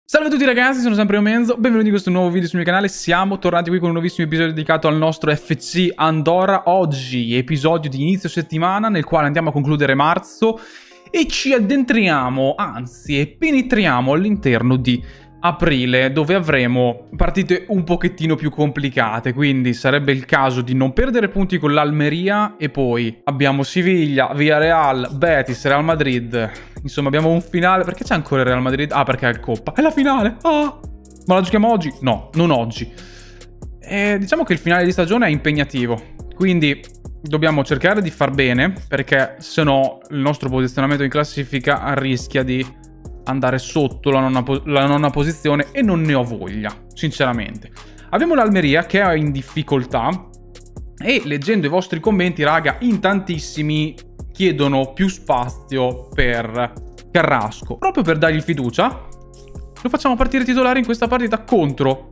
Salve a tutti ragazzi, sono sempre io Menzo, benvenuti in questo nuovo video sul mio canale. Siamo tornati qui con un nuovissimo episodio dedicato al nostro FC Andorra. Oggi episodio di inizio settimana nel quale andiamo a concludere marzo e ci addentriamo, anzi penetriamo all'interno di aprile, dove avremo partite un pochettino più complicate, quindi sarebbe il caso di non perdere punti con l'Almeria e poi abbiamo Siviglia, Villarreal, Betis, Real Madrid. Insomma abbiamo un finale. Perché c'è ancora il Real Madrid? Ah, perché è il Coppa. È la finale! Ah! Ma la giochiamo oggi? No, non oggi. Diciamo che il finale di stagione è impegnativo, quindi dobbiamo cercare di far bene, perché se no il nostro posizionamento in classifica rischia di andare sotto la nona posizione e non ne ho voglia, sinceramente. Abbiamo l'Almeria che è in difficoltà e leggendo i vostri commenti, raga, in tantissimi chiedono più spazio per Carrasco, proprio per dargli fiducia. Lo facciamo partire titolare in questa partita contro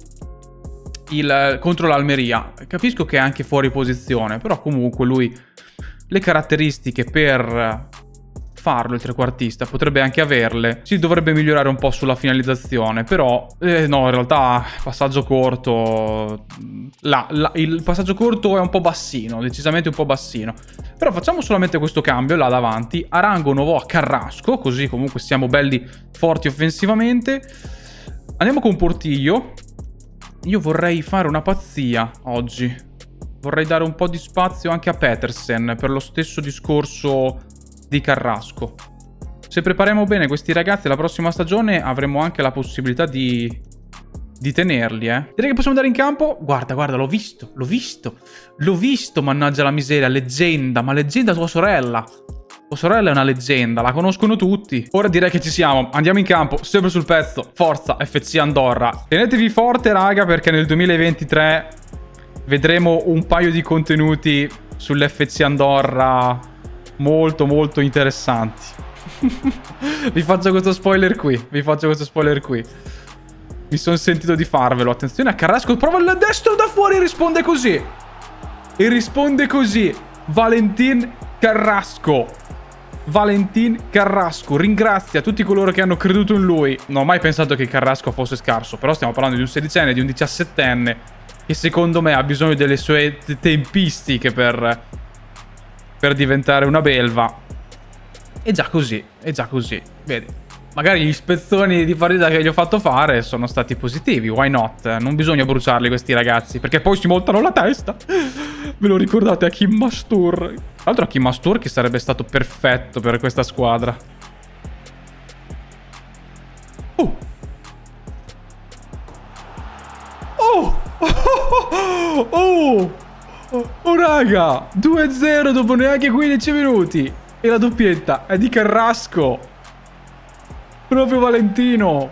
l'Almeria. Capisco che è anche fuori posizione, però comunque lui le caratteristiche per farlo, il trequartista, potrebbe anche averle. Si dovrebbe migliorare un po' sulla finalizzazione, però no, in realtà passaggio corto il passaggio corto è un po' bassino, decisamente un po' bassino. Però facciamo solamente questo cambio là davanti. Arango nuovo a Carrasco, così comunque siamo belli forti offensivamente. Andiamo con Portillo. Io vorrei fare una pazzia oggi. Vorrei dare un po' di spazio anche a Petersen per lo stesso discorso di Carrasco. Se prepariamo bene questi ragazzi la prossima stagione avremo anche la possibilità di tenerli, Direi che possiamo andare in campo. Guarda, l'ho visto, mannaggia la miseria, leggenda, ma leggenda tua sorella. Tua sorella è una leggenda, la conoscono tutti. Ora direi che ci siamo, andiamo in campo, sempre sul pezzo, forza FC Andorra. Tenetevi forte raga, perché nel 2023 vedremo un paio di contenuti sull'FC Andorra molto molto interessanti. Vi faccio questo spoiler qui. Mi sono sentito di farvelo. Attenzione a Carrasco, prova il destro da fuori e risponde così. Valentin Carrasco ringrazia tutti coloro che hanno creduto in lui. Non ho mai pensato che Carrasco fosse scarso, però stiamo parlando di un 16enne, di un 17enne che secondo me ha bisogno delle sue tempistiche per diventare una belva. È già così. Vedi, magari gli spezzoni di partita che gli ho fatto fare sono stati positivi. Why not? Non bisogna bruciarli questi ragazzi, perché poi si montano la testa. Ve lo ricordate Hakim Mastur? Tra l'altro Hakim Mastur che sarebbe stato perfetto per questa squadra. Oh raga, 2-0 dopo neanche 15 minuti. E la doppietta è di Carrasco. Proprio Valentino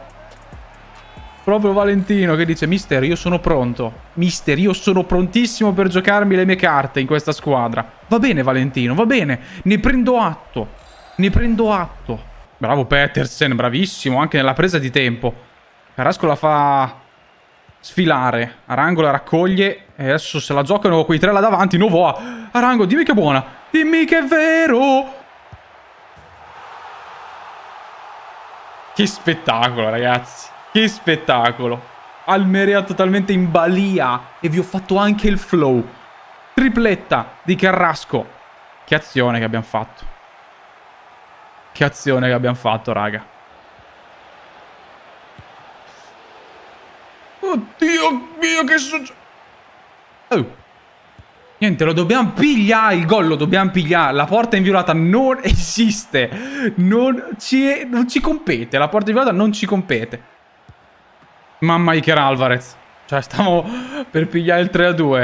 che dice: Mister, io sono pronto. Mister, io sono prontissimo per giocarmi le mie carte in questa squadra. Va bene Valentino, va bene. Ne prendo atto. Bravo Petersen, bravissimo anche nella presa di tempo. Carrasco la fa sfilare, Arango la raccoglie e adesso se la giocano quei tre là davanti. Novoa, Arango, dimmi che è buona, dimmi che è vero. Che spettacolo ragazzi, che spettacolo. Almeria totalmente in balia e vi ho fatto anche il flow. Tripletta di Carrasco. Che azione che abbiamo fatto, raga. Oddio mio, che succede? Niente, lo dobbiamo pigliare. Il gol lo dobbiamo pigliare. La porta inviolata non esiste. Non ci compete. La porta inviolata non ci compete. Mamma Iker Alvarez. Cioè, stavamo per pigliare il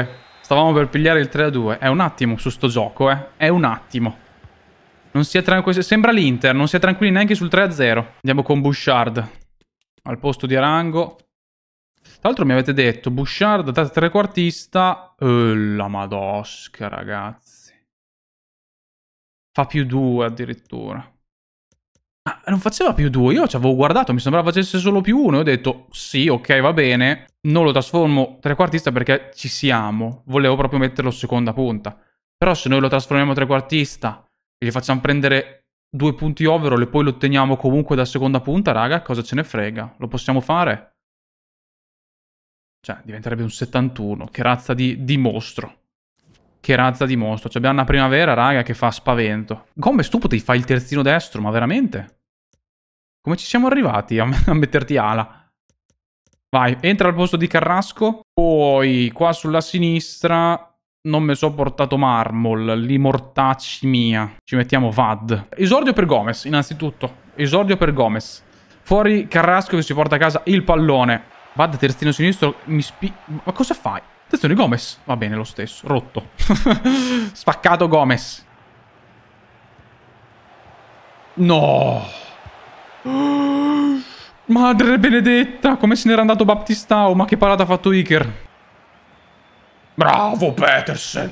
3-2. È un attimo su sto gioco, È un attimo. Non si è tranquilli. Sembra l'Inter. Non si è tranquilli neanche sul 3-0. Andiamo con Bouchard al posto di Arango. Tra l'altro mi avete detto Bouchard da trequartista. La madosca ragazzi. Fa +2 addirittura. Non faceva +2. Io ci avevo guardato, mi sembrava facesse solo +1. E ho detto sì, ok, va bene. Non lo trasformo trequartista perché ci siamo. Volevo proprio metterlo seconda punta. Però se noi lo trasformiamo trequartista e gli facciamo prendere 2 punti overall e poi lo otteniamo comunque da seconda punta, raga, cosa ce ne frega? Lo possiamo fare? Cioè, diventerebbe un 71. Che razza di mostro. Che razza di mostro. Cioè, abbiamo una primavera, raga, che fa spavento. Gomez, tu potevi fare il terzino destro, ma veramente? Come ci siamo arrivati a metterti ala? Vai, entra al posto di Carrasco. Poi, qua sulla sinistra... Non mi so portato Marmol, li mortacci mia. Ci mettiamo Vad. Esordio per Gomez, innanzitutto. Esordio per Gomez. Fuori Carrasco che si porta a casa il pallone. Vad terzino sinistro, Ma cosa fai? Terzino di Gomez. Va bene lo stesso, rotto. Spaccato Gomez. No. Madre benedetta, come se n'era andato Baptistao. Ma che parata ha fatto Iker. Bravo Petersen.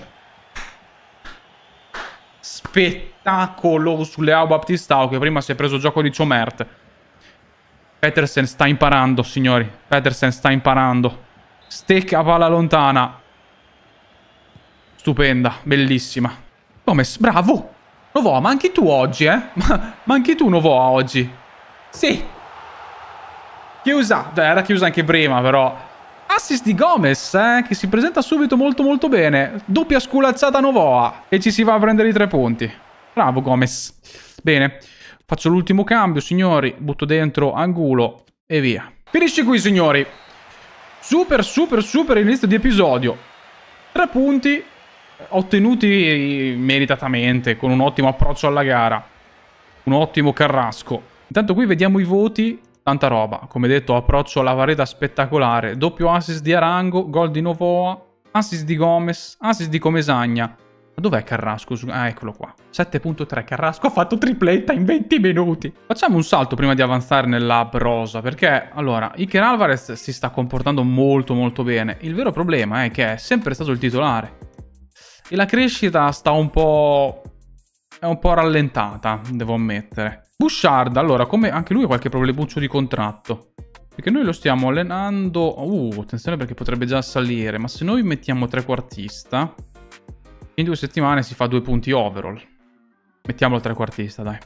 Spettacolo su Leao Baptistao, che prima si è preso gioco di Ciomert. Petersen sta imparando, signori. Petersen sta imparando. Stecca palla lontana. Stupenda, bellissima. Gomez, bravo. Novoa, ma anche tu oggi, eh? Ma anche tu Novoa oggi. Sì. Chiusa. Beh, era chiusa anche prima, però... Assist di Gomez, che si presenta subito molto molto bene. Doppia sculazzata Novoa. E ci si va a prendere i 3 punti. Bravo Gomez. Bene. Faccio l'ultimo cambio, signori. Butto dentro Angulo e via. Finisce qui, signori. Super, super, super inizio di episodio. 3 punti ottenuti meritatamente, con un ottimo approccio alla gara. Un ottimo Carrasco. Intanto qui vediamo i voti. Tanta roba, come detto, approccio alla vareta spettacolare. Doppio assist di Arango, gol di Novoa, assist di Gomez, assist di Comesagna. Ma dov'è Carrasco? Ah, eccolo qua. 7.3, Carrasco ha fatto tripletta in 20 minuti. Facciamo un salto prima di avanzare nella prosa, perché, allora, Iker Alvarez si sta comportando molto molto bene. Il vero problema è che è sempre stato il titolare. E la crescita sta un po'... è un po' rallentata, devo ammettere. Bouchard, allora, come anche lui ha qualche problemuccio di contratto. Perché noi lo stiamo allenando... attenzione perché potrebbe già salire. Ma se noi mettiamo trequartista, in 2 settimane si fa 2 punti overall. Mettiamolo trequartista, dai.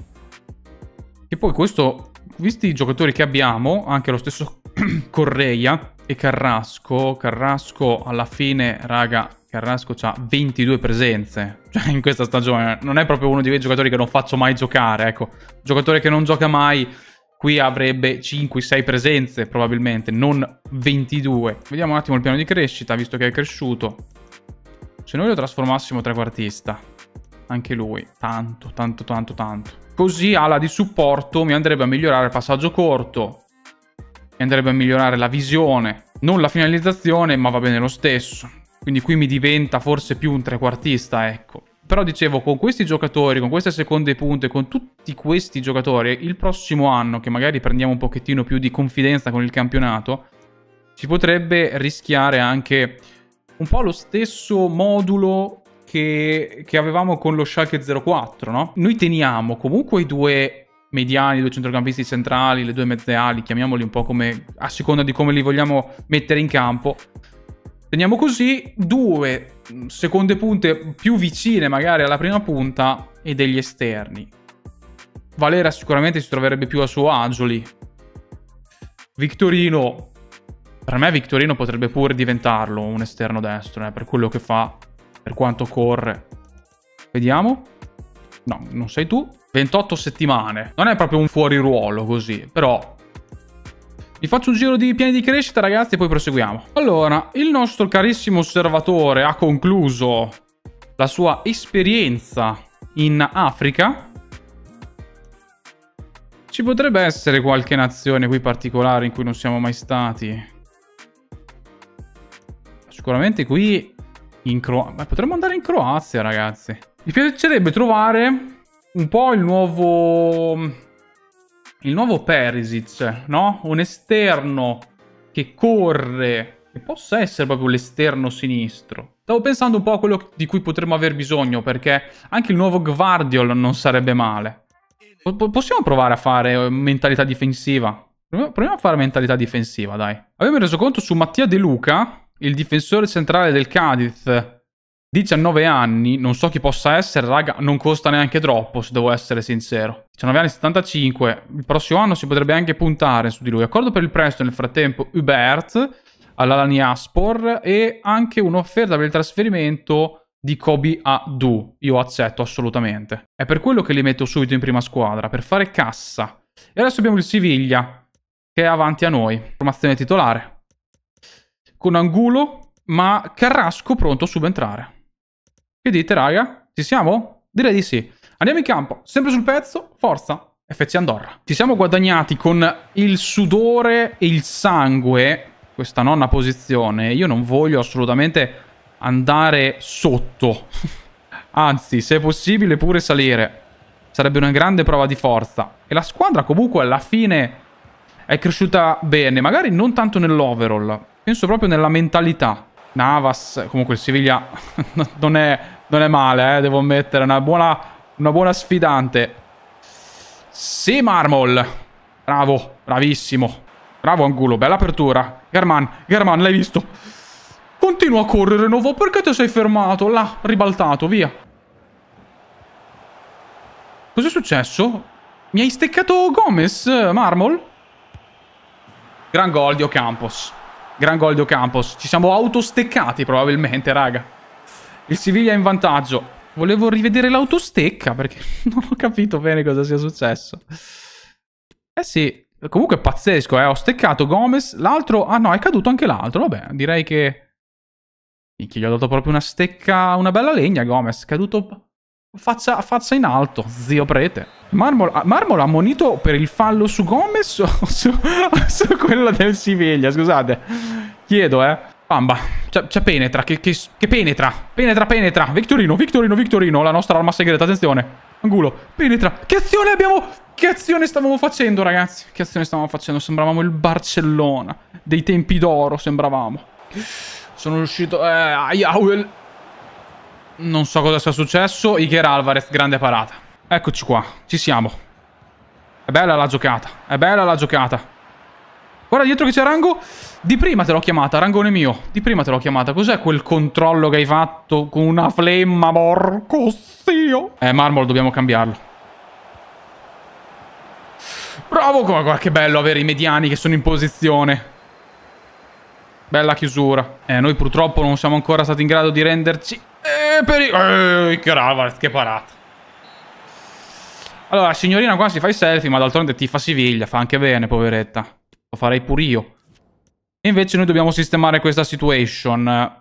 E poi questo, visti i giocatori che abbiamo, anche lo stesso Correia e Carrasco. Carrasco alla fine, raga... Carrasco ha 22 presenze, cioè in questa stagione. Non è proprio uno di quei giocatori che non faccio mai giocare, ecco. Giocatore che non gioca mai, qui avrebbe 5-6 presenze probabilmente, non 22. Vediamo un attimo il piano di crescita, visto che è cresciuto. Se noi lo trasformassimo trequartista, anche lui, tanto. Così ala di supporto mi andrebbe a migliorare il passaggio corto, mi andrebbe a migliorare la visione, non la finalizzazione, ma va bene lo stesso. Quindi qui mi diventa forse più un trequartista, ecco. Però dicevo, con questi giocatori, con queste seconde punte, con tutti questi giocatori, il prossimo anno, che magari prendiamo un pochettino più di confidenza con il campionato, si potrebbe rischiare anche un po' lo stesso modulo che avevamo con lo Schalke 04, no? Noi teniamo comunque i 2 mediani, i 2 centrocampisti centrali, le 2 mezze ali, chiamiamoli un po' come a seconda di come li vogliamo mettere in campo. Teniamo così 2 seconde punte più vicine magari alla prima punta e degli esterni. Valera sicuramente si troverebbe più a suo agio lì. Victorino, per me Victorino potrebbe pure diventarlo un esterno destro, per quello che fa, per quanto corre. Vediamo. No, non sei tu. 28 settimane. Non è proprio un fuoriruolo così, però... Vi faccio un giro di piani di crescita, ragazzi, e poi proseguiamo. Allora, il nostro carissimo osservatore ha concluso la sua esperienza in Africa. Ci potrebbe essere qualche nazione qui particolare in cui non siamo mai stati. Sicuramente qui in Croazia. Potremmo andare in Croazia, ragazzi. Mi piacerebbe trovare un po' il nuovo Perisic, no? Un esterno che corre, che possa essere proprio l'esterno sinistro. Stavo pensando un po' a quello di cui potremmo aver bisogno, perché anche il nuovo Gvardiol non sarebbe male. Possiamo provare a fare mentalità difensiva? Proviamo a fare mentalità difensiva, dai. Abbiamo reso conto su Mattia De Luca, il difensore centrale del Cadiz, 19 anni, non so chi possa essere, raga, non costa neanche troppo, se devo essere sincero. 19 anni, 75, il prossimo anno si potrebbe anche puntare su di lui. Accordo per il prestito, nel frattempo, Hubert all'Alanyaspor e anche un'offerta per il trasferimento di Kobe a Du. Io accetto assolutamente. È per quello che li metto subito in prima squadra, per fare cassa. E adesso abbiamo il Siviglia, che è avanti a noi. Formazione titolare. Con Angulo, ma Carrasco pronto a subentrare. Che dite, raga? Ci siamo? Direi di sì. Andiamo in campo, sempre sul pezzo, forza, FC Andorra. Ci siamo guadagnati con il sudore e il sangue questa nonna posizione. Io non voglio assolutamente andare sotto. Anzi, se è possibile pure salire. Sarebbe una grande prova di forza. E la squadra comunque alla fine è cresciuta bene. Magari non tanto nell'overall. Penso proprio nella mentalità. Navas, comunque il Siviglia non è male, devo ammettere. Una buona sfidante. Sì, Marmol. Bravo, bravissimo. Bravo Angulo, bella apertura. German, l'hai visto? Continua a correre, Novo. Perché ti sei fermato? Là, ribaltato, via. Cos'è successo? Mi hai steccato Gomez, Marmol? Gran gol di Ocampos. Gran gol di Ocampos. Ci siamo autosteccati probabilmente, raga. Il Siviglia è in vantaggio. Volevo rivedere l'autostecca perché non ho capito bene cosa sia successo. Eh sì. Comunque è pazzesco, Ho steccato Gomez. L'altro... Ah no, è caduto anche l'altro. Vabbè, direi che... Minchia, gli ho dato proprio una stecca... Una bella legna, Gomez. Caduto... Faccia in alto, zio prete. Marmol ha ammonito per il fallo su Gomez o su quello del Siviglia? Scusate. Chiedo, Bamba. C'è Penetra che penetra. Penetra. Victorino. La nostra arma segreta. Attenzione. Angulo. Penetra. Che azione abbiamo... Che azione stavamo facendo, ragazzi? Che azione stavamo facendo? Sembravamo il Barcellona. Dei tempi d'oro, sembravamo. Sono riuscito... Non so cosa sia successo. Iker Alvarez, grande parata. Eccoci qua, ci siamo. È bella la giocata. Guarda dietro che c'è Rango. Di prima te l'ho chiamata, Rangone mio. Di prima te l'ho chiamata. Cos'è quel controllo che hai fatto con una flemma, porco zio? Marmol, dobbiamo cambiarlo. Bravo, guarda che bello avere i mediani che sono in posizione. Bella chiusura. Noi purtroppo non siamo ancora stati in grado di renderci... che parata. Allora, la signorina qua si fa i selfie, ma d'altronde tifa Siviglia. Fa anche bene, poveretta. Lo farei pure io. E invece noi dobbiamo sistemare questa situation.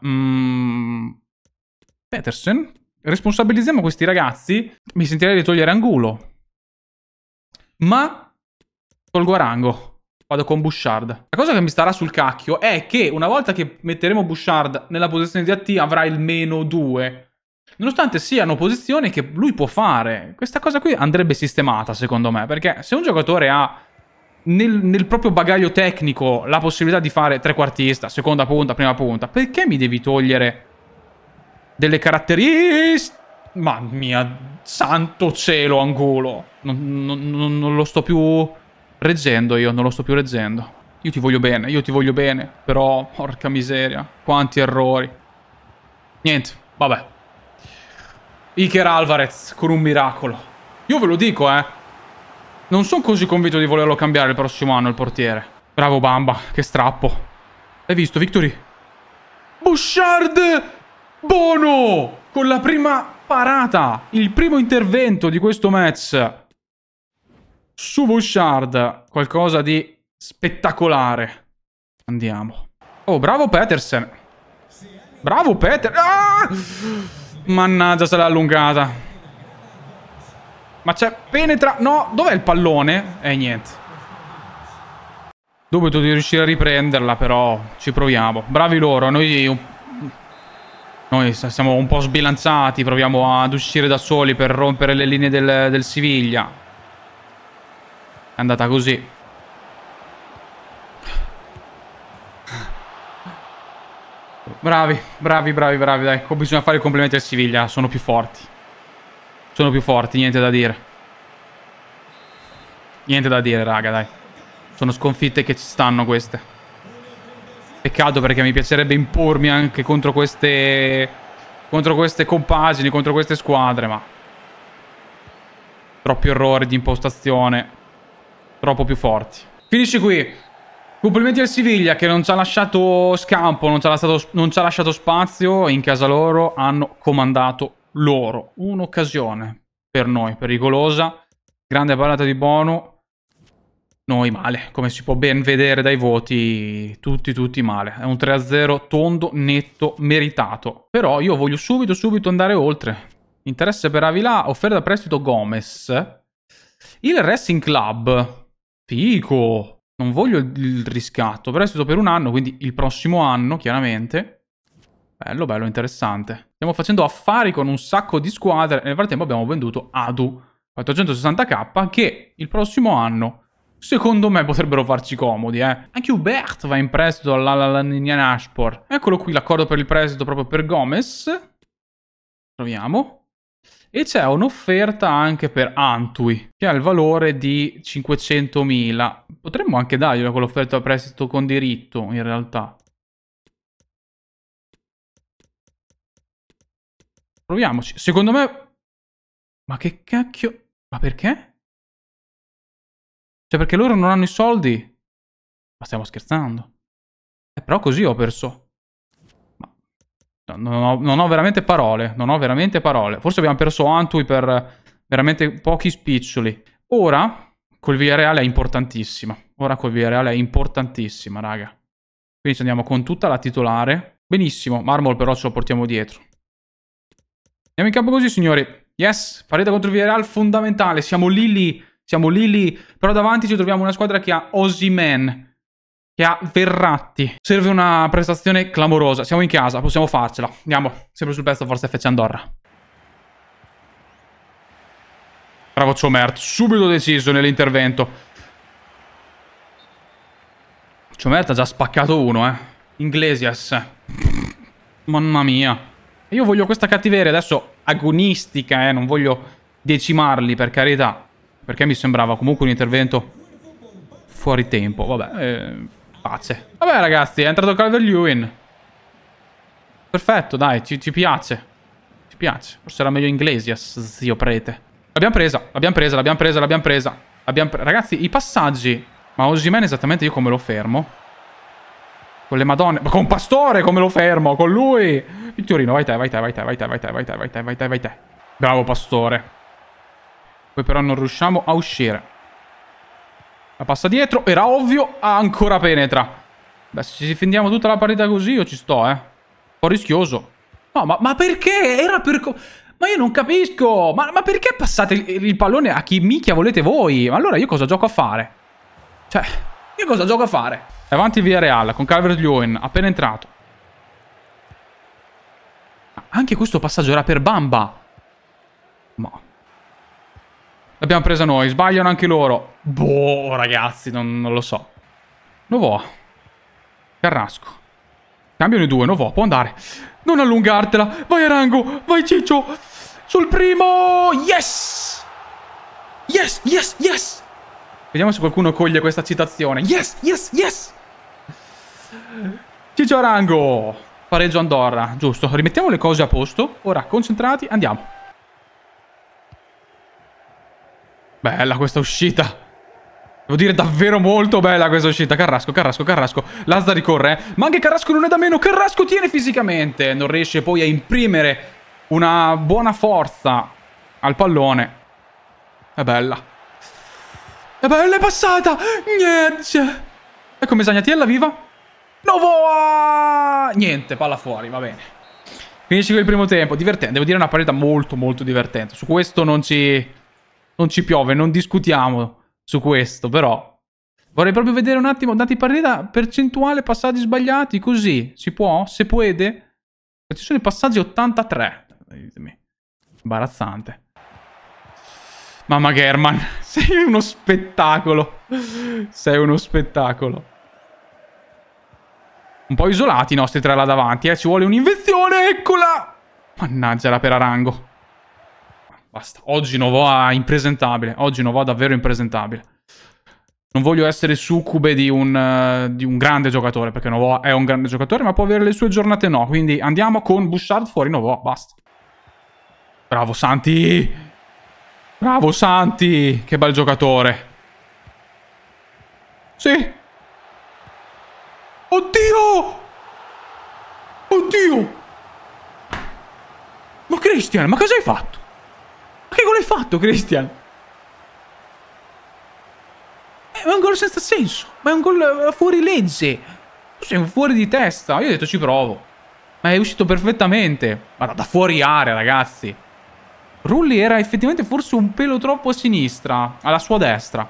Petersen? Responsabilizziamo questi ragazzi. Mi sentirei di togliere Angulo. Ma... tolgo Arango. Vado con Bouchard. La cosa che mi starà sul cacchio è che una volta che metteremo Bouchard nella posizione di AT avrà il -2. Nonostante siano posizioni che lui può fare. Questa cosa qui andrebbe sistemata, secondo me. Perché se un giocatore ha nel proprio bagaglio tecnico la possibilità di fare trequartista, seconda punta, prima punta, perché mi devi togliere delle caratteristiche? Mamma mia, santo cielo, Angulo. Non lo sto più... reggendo io, non lo sto più reggendo. Io ti voglio bene, però, porca miseria, quanti errori. Niente, vabbè. Iker Alvarez con un miracolo. Io ve lo dico, non sono così convinto di volerlo cambiare il prossimo anno, il portiere. Bravo Bamba, che strappo. Hai visto, Victory? Bouchard! Bono! Con la prima parata, il primo intervento di questo match. Su Bouchard, qualcosa di spettacolare. Andiamo. Oh, bravo Petersen. Bravo Ah! Mannaggia, se l'è allungata. Ma c'è Penetra... No, dov'è il pallone? Niente. Dubito di riuscire a riprenderla, però ci proviamo. Bravi loro, noi siamo un po' sbilanciati. Proviamo ad uscire da soli per rompere le linee del Siviglia. È andata così. Bravi, dai. Bisogna fare i complimenti al Siviglia. Sono più forti, niente da dire. Raga, dai. Sono sconfitte che ci stanno queste. Peccato perché mi piacerebbe impormi anche contro queste contro queste compagini, contro queste squadre, ma... Troppi errori di impostazione. Troppo più forti. Finisce qui. Complimenti al Siviglia che non ci ha lasciato scampo, non ci ha lasciato spazio. In casa loro hanno comandato loro. Un'occasione per noi, pericolosa. Grande parata di Bono. Noi male, come si può ben vedere dai voti, tutti male. È un 3-0 tondo, netto, meritato. Però io voglio subito andare oltre. Interesse per Avila, offerta da prestito Gomez. Il Racing Club. Fico. Non voglio il riscatto. Prestito per un anno, quindi il prossimo anno, chiaramente. Bello, interessante. Stiamo facendo affari con un sacco di squadre. Nel frattempo abbiamo venduto Adu 460k che il prossimo anno... Secondo me potrebbero farci comodi, Anche Hubert va in prestito all'Alanyanaspor. Eccolo qui l'accordo per il prestito proprio per Gomez. Proviamo. E c'è un'offerta anche per Antwi, che ha il valore di 500.000. Potremmo anche dargliela quell'offerta a prestito con diritto, in realtà. Proviamoci. Secondo me... Ma che cacchio... Ma perché? Cioè, perché loro non hanno i soldi? Ma stiamo scherzando. Però così ho perso. Ma non ho veramente parole. Non ho veramente parole. Forse abbiamo perso Antwi per veramente pochi spiccioli. Ora, col Villarreal è importantissima. Raga. Quindi ci andiamo con tutta la titolare. Benissimo. Marmol però ce lo portiamo dietro. Andiamo in campo così, signori. Yes. Partita contro il Villarreal fondamentale. Siamo lì. Però davanti ci troviamo una squadra che ha Osimhen, che ha Verratti. Serve una prestazione clamorosa. Siamo in casa, possiamo farcela. Andiamo, sempre sul pezzo, forza FC Andorra. Bravo Ciomert, subito deciso nell'intervento. Ciomert ha già spaccato uno, Iglesias. Mamma mia. Io voglio questa cattiveria adesso agonistica, non voglio decimarli, per carità. Perché mi sembrava comunque un intervento fuori tempo. Vabbè, pace. Vabbè, ragazzi, è entrato Calvert-Lewin. Perfetto, dai, ci piace. Ci piace. Forse era meglio Iglesias, zio prete. L'abbiamo presa. Ragazzi, i passaggi. Ma Osimhen esattamente io come lo fermo? Con le madonne. Ma con Pastore come lo fermo? Con lui. Il Torino, vai te. Bravo Pastore. Poi però non riusciamo a uscire. La passa dietro. Era ovvio. Ancora penetra. Beh, se ci difendiamo tutta la partita così io ci sto, Un po' rischioso. No, ma perché? Era per... Ma io non capisco. Ma perché passate il pallone a chi minchia volete voi? Ma allora io cosa gioco a fare? Cioè, io cosa gioco a fare? È avanti il Villarreal con Calvert-Lewin. Appena entrato. Anche questo passaggio era per Bamba. Ma... L'abbiamo presa noi, sbagliano anche loro. Boh, ragazzi, non lo so. Novoa. Carrasco. Cambiano i due, Novoa, può andare. Non allungartela. Vai Arango, vai Ciccio. Sul primo. Yes! Yes! Vediamo se qualcuno coglie questa citazione. Yes! Ciccio Arango. Pareggio Andorra, giusto. Rimettiamo le cose a posto. Ora, concentrati, andiamo. Bella questa uscita. Devo dire davvero molto bella questa uscita. Carrasco. Lazza ricorre, Ma anche Carrasco non è da meno. Carrasco tiene fisicamente. Non riesce poi a imprimere una buona forza al pallone. È bella. È passata. Niente. Ecco Mesagnatiella viva. Novoa. Niente, palla fuori, va bene. Finisce con il primo tempo. Divertente. Devo dire una partita molto divertente. Su questo non ci piove, non discutiamo su questo, però vorrei proprio vedere un attimo, dati partita, percentuale passaggi sbagliati, così, si può? Se puede? Ci sono i passaggi 83. Imbarazzante. Mamma German, sei uno spettacolo. Un po' isolati i nostri tre là davanti, Ci vuole un'invenzione, eccola! Mannaggia, era per Arango. Basta. Oggi Novoa impresentabile. Oggi Novoa davvero impresentabile. Non voglio essere succube di un grande giocatore, perché Novoa è un grande giocatore, ma può avere le sue giornate no. Quindi andiamo con Bouchard fuori Novoa, basta. Bravo Santi! Bravo Santi! Che bel giocatore. Sì! Oddio! Oddio! Ma Christian, ma cosa hai fatto? Ma che gol hai fatto, Christian? Ma è un gol senza senso. Ma è un gol fuori legge. Tu sei un fuori di testa. Io ho detto ci provo. Ma è uscito perfettamente. Guarda, da fuori area, ragazzi. Rulli era effettivamente forse un pelo troppo a sinistra. Alla sua destra.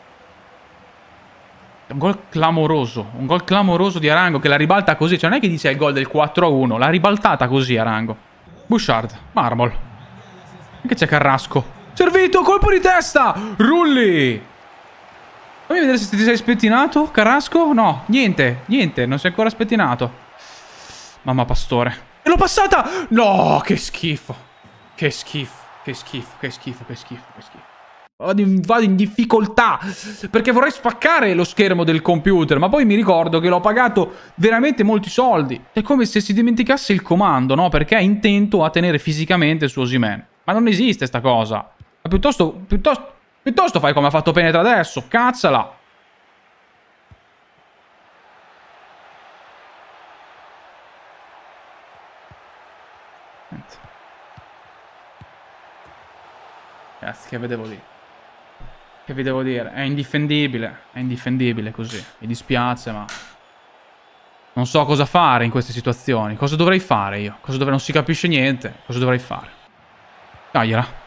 Un gol clamoroso. Un gol clamoroso di Arango che la ribalta così. Cioè non è che dice il gol del 4-1. L'ha ribaltata così Arango. Bouchard. Marmol. Anche c'è Carrasco. Servito, colpo di testa. Rulli. Fammi vedere se ti sei spettinato, Carrasco. No, niente, niente, non sei ancora spettinato. Mamma Pastore. E l'ho passata! No, che schifo. Che schifo, che schifo, che schifo, che schifo, che schifo. Vado in difficoltà perché vorrei spaccare lo schermo del computer, ma poi mi ricordo che l'ho pagato veramente molti soldi. È come se si dimenticasse il comando, no? Perché è intento a tenere fisicamente su Osimhen. Ma non esiste sta cosa. Ma piuttosto fai come ha fatto Penetra adesso. Cazzala. Cazzo, che vedevo lì. Che vi devo dire? È indifendibile così. Mi dispiace, ma non so cosa fare in queste situazioni. Cosa dovrei fare io? Non si capisce niente. Cosa dovrei fare? Dagliela.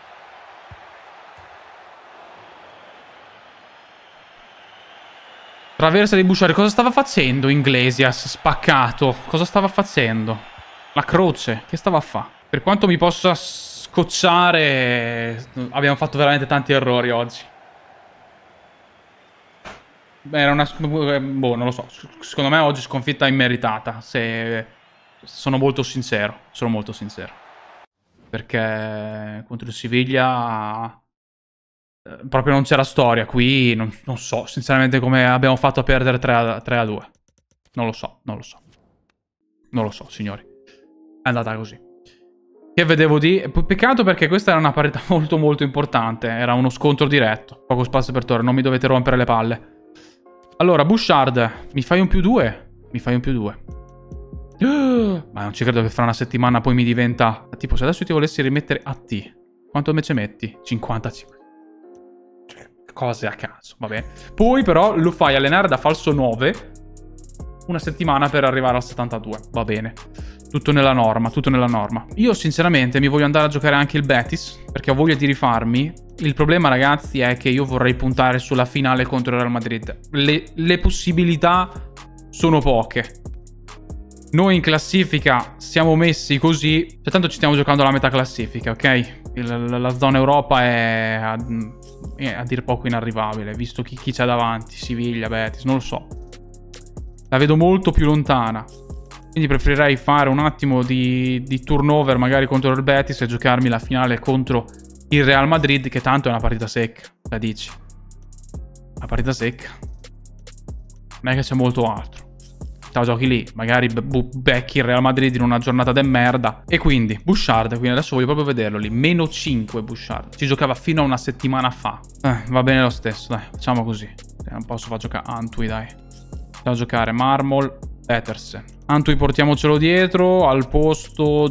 Traversa di Bouchard. Cosa stava facendo Iglesias? Spaccato. Cosa stava facendo? La croce. Che stava a fare? Per quanto mi possa scocciare, abbiamo fatto veramente tanti errori oggi. Era una... boh, non lo so. Secondo me oggi sconfitta immeritata. Se... sono molto sincero. Sono molto sincero. Perché contro il Siviglia... proprio non c'era storia. Qui non so sinceramente come abbiamo fatto a perdere 3-2. Non lo so, non lo so. Non lo so, signori. È andata così. Che vedevo di... Peccato perché questa era una partita molto molto importante. Era uno scontro diretto. Poco spazio per torre. Non mi dovete rompere le palle. Allora, Bouchard. Mi fai un +2? Mi fai un +2. Ma non ci credo che fra una settimana poi mi diventa... Tipo, se adesso ti volessi rimettere a T. Quanto invece metti? 55. Cose a caso, va bene. Poi però lo fai allenare da falso 9 una settimana per arrivare al 72. Va bene. Tutto nella norma, tutto nella norma. Io sinceramente mi voglio andare a giocare anche il Betis, perché ho voglia di rifarmi. Il problema, ragazzi, è che io vorrei puntare sulla finale contro il Real Madrid. Le possibilità sono poche. Noi in classifica siamo messi così, cioè tanto ci stiamo giocando la metà classifica, ok? La zona Europa è a dir poco inarrivabile, visto chi c'è davanti, Siviglia, Betis, non lo so. La vedo molto più lontana. Quindi preferirei fare un attimo di turnover magari contro il Betis e giocarmi la finale contro il Real Madrid, che tanto è una partita secca, la dici. Una partita secca. Non è che c'è molto altro. Te la giochi lì, magari becchi il Real Madrid in una giornata de merda. E quindi, Bouchard, quindi adesso voglio proprio vederlo lì. -5 Bouchard. Ci giocava fino a una settimana fa. Va bene lo stesso, dai, facciamo così. Non posso far giocare Antwi, dai. Da giocare Marmol, Petersen. Antwi portiamocelo dietro al posto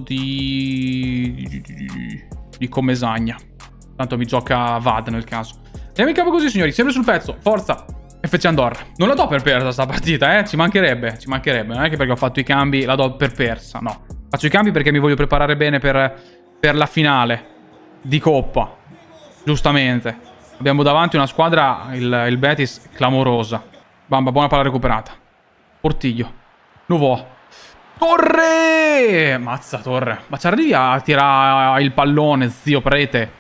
di Comesagna. Tanto mi gioca Vad nel caso. Andiamo in campo così, signori, sempre sul pezzo. Forza! FC Andorra. Non la do per persa sta partita, ci mancherebbe, ci mancherebbe. Non è che perché ho fatto i cambi la do per persa, no. Faccio i cambi perché mi voglio preparare bene per la finale di Coppa. Giustamente. Abbiamo davanti una squadra, il Betis, clamorosa. Bamba, buona palla recuperata. Portiglio. Novoa. Torre! Mazza, Torre. Ma ci arrivi a tirare il pallone, zio prete.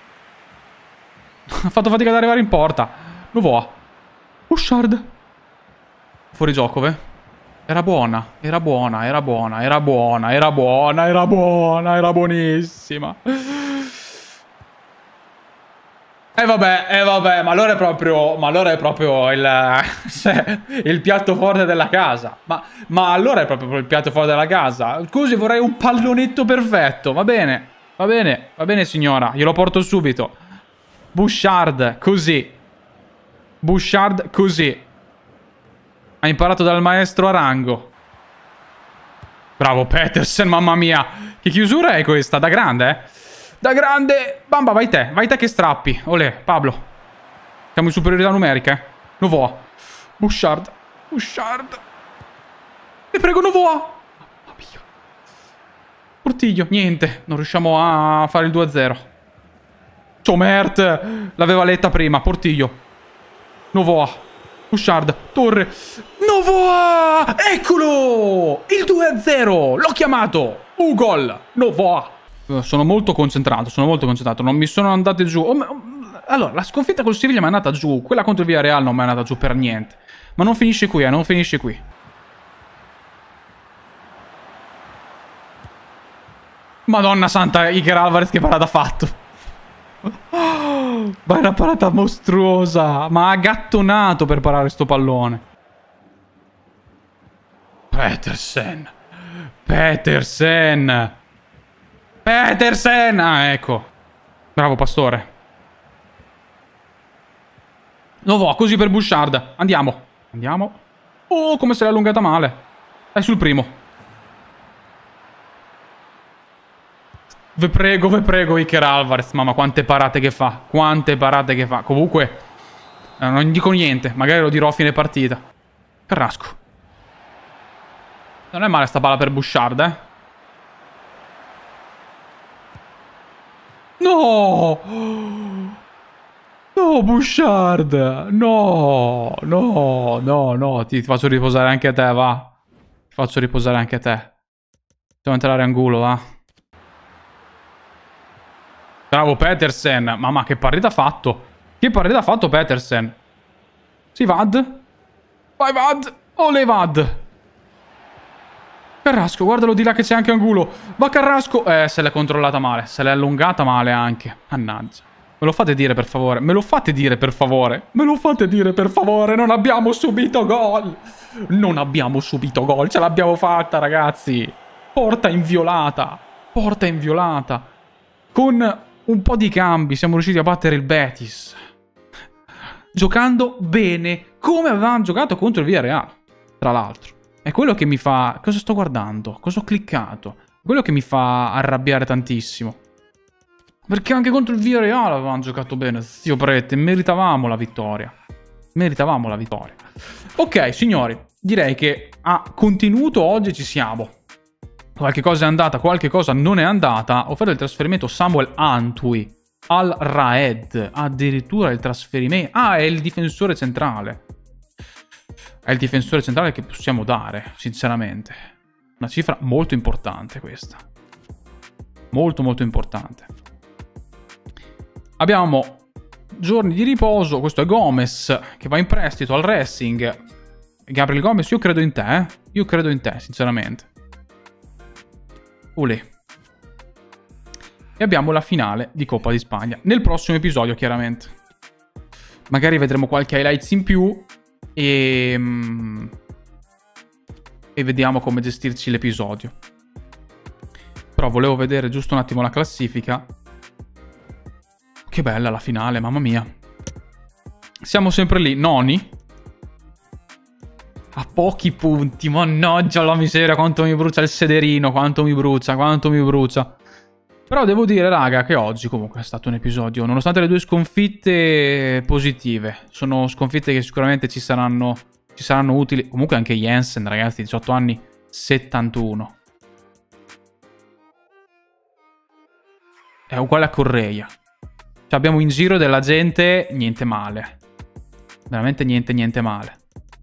Ha fatto fatica ad arrivare in porta. Novoa. Bouchard. Fuori gioco, ve? Era buona. Era buona, era buona, era buona, era buona, era buona, era buonissima. vabbè, ma allora è proprio cioè, il piatto forte della casa. Ma allora è proprio il piatto forte della casa. Scusi, vorrei un pallonetto perfetto. Va bene, signora. Glielo porto subito. Bouchard, così. Bouchard, così. Ha imparato dal maestro Arango. Bravo Petersen, mamma mia. Che chiusura è questa? Da grande, eh? Da grande. Bamba, vai te che strappi. Olè, Pablo. Siamo in superiorità numerica, eh. Novoa. Bouchard. Vi prego, Novoa. Mamma mia. Portiglio, niente. Non riusciamo a fare il 2-0. Somert. L'aveva letta prima. Portiglio. Novoa. Bouchard. Torre. Novoa. Eccolo. Il 2-0. L'ho chiamato. Un gol. Novoa. Sono molto concentrato. Non mi sono andate giù. Allora, la sconfitta col Siviglia mi è andata giù. Quella contro il Villarreal non mi è andata giù per niente. Ma non finisce qui, non finisce qui. Madonna santa, Iker Alvarez che parata ha fatto. Ma è una parata mostruosa. Ma ha gattonato per parare sto pallone. Petersen. Ah, ecco. Bravo, Pastore. Novoa, così per Bouchard. Andiamo. Oh, come se l'è allungata male. Dai sul primo. Ve prego, Iker Alvarez. Mamma, quante parate che fa. Comunque, non dico niente. Magari lo dirò a fine partita. Carrasco. Non è male sta palla per Bouchard, eh. No, Bouchard. No. Ti faccio riposare anche a te, va. Facciamo entrare Angulo, va. Bravo Petersen. Mamma, che partita ha fatto. Petersen. Sì, Vad. Vai, Vad. Ole, Vad. Carrasco, guardalo di là che c'è anche Angulo. Va Carrasco. Se l'è controllata male. Se l'è allungata male anche. Mannaggia. Me lo fate dire per favore. Non abbiamo subito gol. Ce l'abbiamo fatta, ragazzi. Porta inviolata. Con un po' di cambi siamo riusciti a battere il Betis. Giocando bene. Come avevamo giocato contro il Villarreal. Tra l'altro. È quello che mi fa... Cosa sto guardando? Cosa ho cliccato? Quello che mi fa arrabbiare tantissimo. Perché anche contro il Villarreal avevamo giocato bene. Zio prete, meritavamo la vittoria. Ok, signori. Direi che a contenuto oggi ci siamo. Qualche cosa è andata, qualche cosa non è andata. Ho fatto il trasferimento Samuel Antwi al Raed. Addirittura il trasferimento... Ah, è il difensore centrale. È il difensore centrale che possiamo dare, sinceramente. Una cifra molto importante questa. Molto importante. Abbiamo giorni di riposo. Questo è Gomez che va in prestito al Racing. Gabriel Gomez, io credo in te, sinceramente. Olè. E abbiamo la finale di Coppa di Spagna. Nel prossimo episodio, chiaramente. Magari vedremo qualche highlights in più. E vediamo come gestirci l'episodio. Però volevo vedere giusto un attimo la classifica. Che bella la finale, mamma mia. Siamo sempre lì, noni. A pochi punti, mannaggia la miseria, quanto mi brucia il sederino, quanto mi brucia. Però devo dire, raga, che oggi comunque è stato un episodio, nonostante le 2 sconfitte positive. Sono sconfitte che sicuramente ci saranno utili. Comunque anche Jensen, ragazzi, 18 anni, 71. È uguale a Correia. Cioè abbiamo in giro della gente, niente male. Veramente niente male.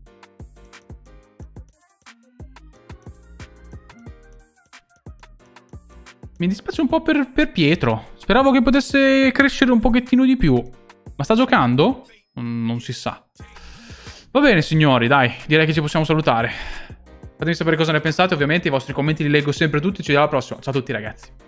Mi dispiace un po' per Pietro. Speravo che potesse crescere un pochettino di più. Ma sta giocando? Non si sa. Va bene, signori, dai. Direi che ci possiamo salutare. Fatemi sapere cosa ne pensate, ovviamente. I vostri commenti li leggo sempre tutti. Ci vediamo alla prossima. Ciao a tutti, ragazzi.